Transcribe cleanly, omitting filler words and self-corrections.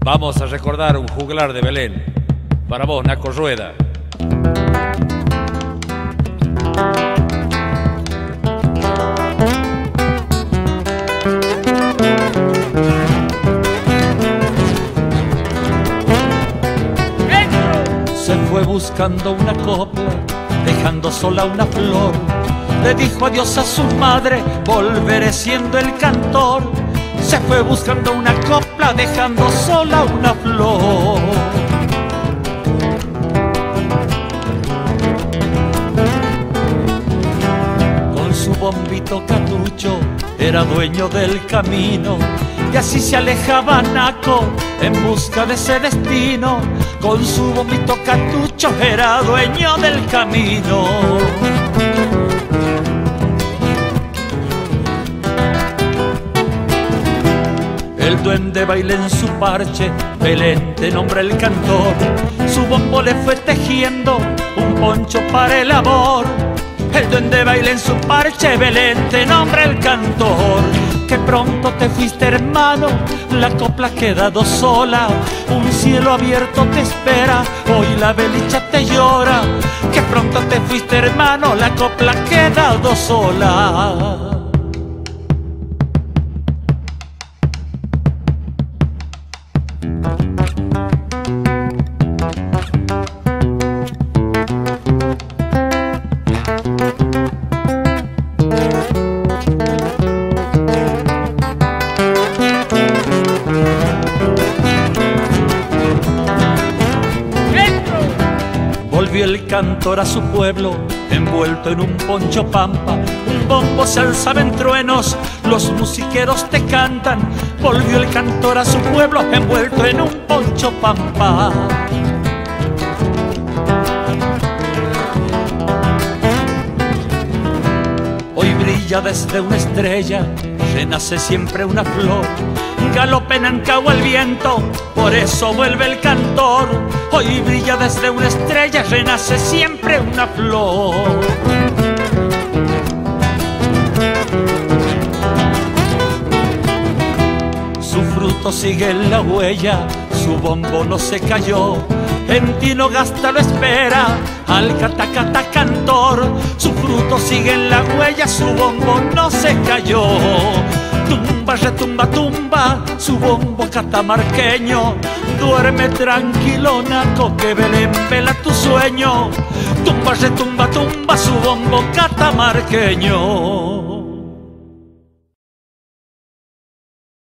Vamos a recordar un juglar de Belén. Para vos, Naco Rueda. Se fue buscando una copla, dejando sola una flor. Le dijo adiós a su madre, volveré siendo el cantor. Se fue buscando una copla, dejando sola una flor. Con su bombito cartucho era dueño del camino, y así se alejaba Naco en busca de ese destino. Con su bombito cartucho era dueño del camino. El duende baila en su parche, Belén de nombre el cantor. Su bombo le fue tejiendo un poncho para el amor. El duende baila en su parche, Belén de nombre el cantor. Que pronto te fuiste, hermano, la copla ha quedado sola. Un cielo abierto te espera, hoy la belicha te llora. Que pronto te fuiste, hermano, la copla ha quedado sola. Volvió el cantor a su pueblo, envuelto en un poncho pampa. Un bombo se alzaba en truenos, los musiqueros te cantan. Volvió el cantor a su pueblo, envuelto en un poncho pampa. Hoy brilla desde una estrella, renace siempre una flor. Galopa en Ancagua el viento, por eso vuelve el cantor. Hoy brilla desde una estrella, renace siempre una flor. Su fruto sigue en la huella, su bombo no se cayó. En Tinogasta lo espera, al catacata cantor. Su fruto sigue en la huella, su bombo no se cayó. Tumba, retumba, tumba, su bombo catamarqueño. Duerme tranquilo, Naco, que Belén vela tu sueño. Tumba, retumba, tumba, su bombo catamarqueño.